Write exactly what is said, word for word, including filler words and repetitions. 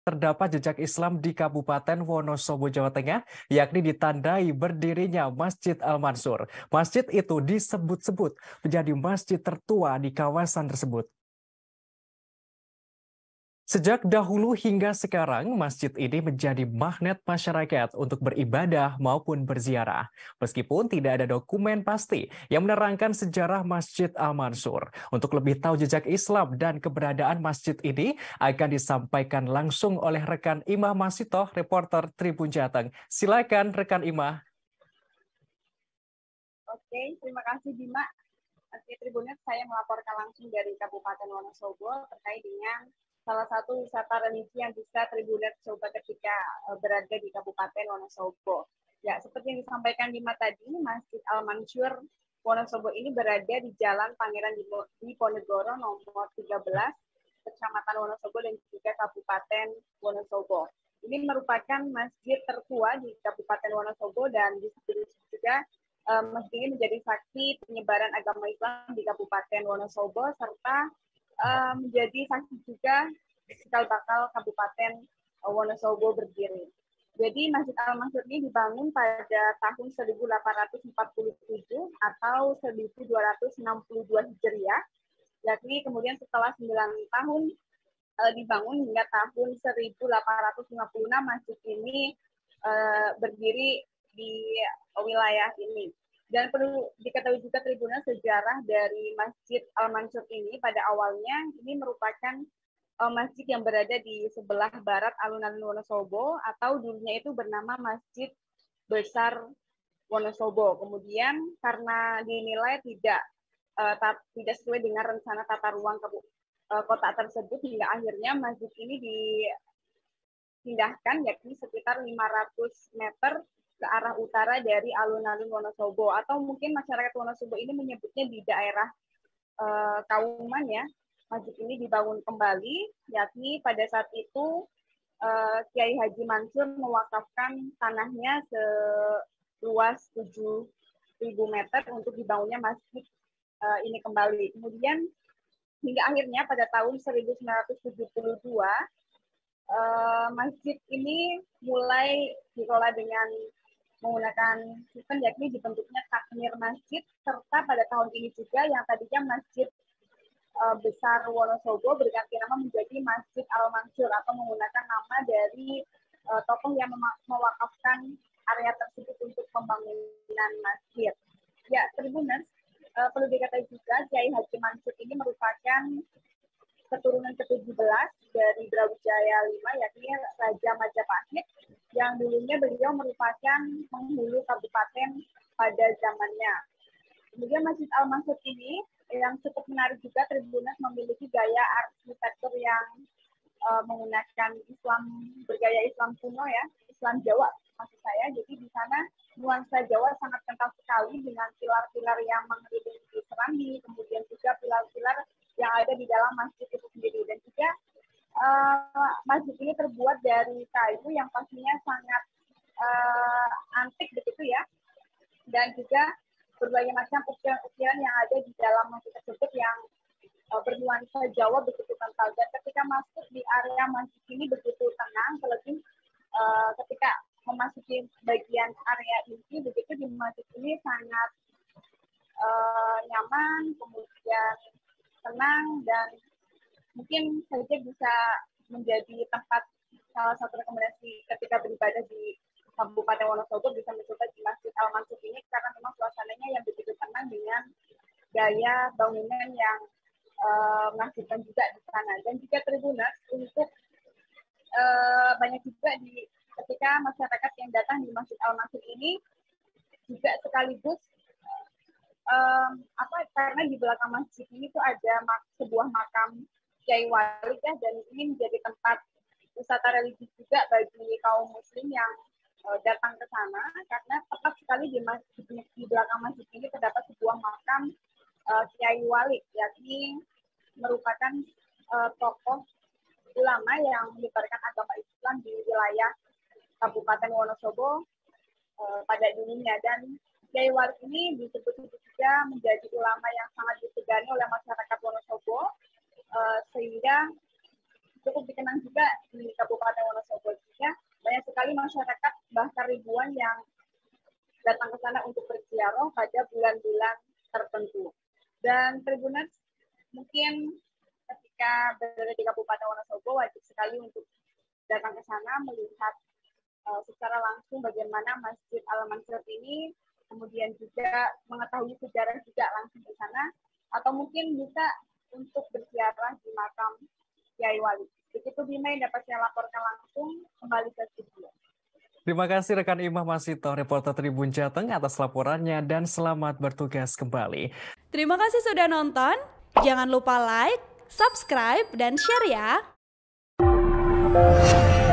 Terdapat jejak Islam di Kabupaten Wonosobo, Jawa Tengah, yakni ditandai berdirinya Masjid Al-Mansur. Masjid itu disebut-sebut menjadi masjid tertua di kawasan tersebut. Sejak dahulu hingga sekarang, masjid ini menjadi magnet masyarakat untuk beribadah maupun berziarah. Meskipun tidak ada dokumen pasti yang menerangkan sejarah Masjid Al-Mansur. Untuk lebih tahu jejak Islam dan keberadaan masjid ini akan disampaikan langsung oleh rekan Imah Masitoh, reporter Tribun Jateng. Silakan rekan Imah. Oke, terima kasih Bima. Oke, Tribunet, saya melaporkan langsung dari Kabupaten Wonosobo terkait dengan salah satu wisata religi yang bisa Tribunet coba ketika uh, berada di Kabupaten Wonosobo. Ya, seperti yang disampaikan Bima tadi, Masjid Al-Mansur Wonosobo ini berada di Jalan Pangeran Diponegoro nomor tiga belas, Kecamatan Wonosobo dan juga Kabupaten Wonosobo. Ini merupakan masjid tertua di Kabupaten Wonosobo dan disebut juga Um, masjid ini menjadi saksi penyebaran agama Islam di Kabupaten Wonosobo serta um, menjadi saksi juga cikal bakal Kabupaten uh, Wonosobo berdiri. Jadi Masjid Al-Mansur ini dibangun pada tahun seribu delapan ratus empat puluh tujuh atau seribu dua ratus enam puluh dua Hijriah, yakni kemudian setelah sembilan tahun uh, dibangun hingga tahun seribu delapan ratus lima puluh enam masjid ini uh, berdiri di wilayah ini. Dan perlu diketahui juga Tribunal sejarah dari Masjid Al-Mansur ini pada awalnya ini merupakan uh, masjid yang berada di sebelah barat alun-alun Wonosobo atau dulunya itu bernama Masjid Besar Wonosobo. Kemudian karena dinilai tidak uh, tidak sesuai dengan rencana tata ruang uh, kota tersebut hingga akhirnya masjid ini dipindahkan yakni sekitar lima ratus meter ke arah utara dari alun-alun Wonosobo atau mungkin masyarakat Wonosobo ini menyebutnya di daerah uh, Kauman ya. Masjid ini dibangun kembali yakni pada saat itu uh, Kiai Haji Mansur mewakafkan tanahnya seluas tujuh ribu meter untuk dibangunnya masjid uh, ini kembali. Kemudian hingga akhirnya pada tahun seribu sembilan ratus tujuh puluh dua uh, masjid ini mulai dikelola dengan menggunakan sistem yakni dibentuknya takmir masjid serta pada tahun ini juga yang tadinya Masjid uh, Besar Wonosobo berganti nama menjadi Masjid Al-Mansur atau menggunakan nama dari uh, tokoh yang mewakafkan area tersebut untuk pembangunan masjid. Ya, Tribuners, uh, perlu diketahui juga Kiai Haji Mansur ini merupakan keturunan ke tujuh belas dari Brawijaya lima yakni Raja Majapahit yang dulunya beliau merupakan penghulu kabupaten pada zamannya. Kemudian Masjid Al-Mansur ini yang cukup menarik juga Tribuners memiliki gaya arsitektur yang uh, menggunakan Islam bergaya Islam kuno ya, Islam Jawa maksud saya. Jadi di sana nuansa Jawa sangat kental sekali dengan pilar-pilar yang mengelilingi serambi, kemudian juga pilar-pilar yang ada di dalam masjid itu sendiri dan juga Uh, masjid ini terbuat dari kayu yang pastinya sangat uh, antik begitu ya, dan juga berbagai macam ukiran-ukiran yang ada di dalam masjid tersebut yang uh, bernuansa Jawa begitu kental. Dan ketika masuk di area masjid ini begitu tenang, terlebih uh, ketika memasuki bagian area inti begitu di masjid ini sangat uh, nyaman, kemudian tenang dan mungkin saja bisa menjadi tempat salah satu rekomendasi ketika beribadah di Kabupaten Wonosobo bisa mencoba di Masjid Al-Mansur ini karena memang suasananya yang begitu tenang dengan gaya bangunan yang uh, menakjubkan juga di sana. Dan juga Tribuners untuk uh, banyak juga di ketika masyarakat yang datang di Masjid Al-Mansur ini juga sekaligus um, apa karena di belakang masjid ini tuh ada mak sebuah makam Kiai Wali ya, dan ini menjadi tempat wisata religi juga bagi kaum muslim yang uh, datang ke sana karena tepat sekali di, masjid, di belakang masjid ini terdapat sebuah makam uh, Kiai Wali yakni merupakan uh, tokoh ulama yang menyebarkan agama Islam di wilayah Kabupaten Wonosobo uh, pada dulunya. Dan Kiai Wali ini disebut juga menjadi ulama yang sangat disegani oleh masyarakat Wonosobo. Uh, sehingga cukup dikenang juga di Kabupaten Wonosobo. Ya, banyak sekali masyarakat bahkan ribuan yang datang ke sana untuk berziarah pada bulan-bulan tertentu. Dan Tribuners mungkin ketika berada di Kabupaten Wonosobo wajib sekali untuk datang ke sana melihat uh, secara langsung bagaimana Masjid Al-Mansur ini, kemudian juga mengetahui sejarah juga langsung di sana, atau mungkin bisa untuk berziarah di makam Kiai Wali. Begitu Bima yang dapat saya laporkan langsung kembali ke studio. Terima kasih rekan Imah Masito, reporter Tribun Jateng atas laporannya dan selamat bertugas kembali. Terima kasih sudah nonton. Jangan lupa like, subscribe, dan share ya.